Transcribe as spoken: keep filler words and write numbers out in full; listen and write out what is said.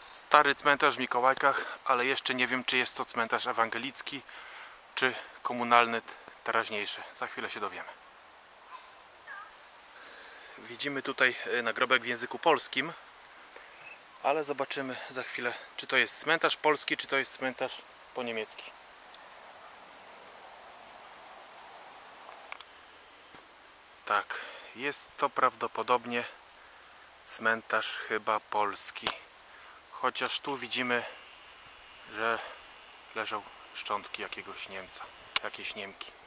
Stary cmentarz w Mikołajkach, ale jeszcze nie wiem, czy jest to cmentarz ewangelicki, czy komunalny teraźniejszy. Za chwilę się dowiemy. Widzimy tutaj nagrobek w języku polskim, ale zobaczymy za chwilę, czy to jest cmentarz polski, czy to jest cmentarz po niemiecki. Tak, jest to prawdopodobnie cmentarz chyba polski. Chociaż tu widzimy, że leżą szczątki jakiegoś Niemca, jakiejś Niemki.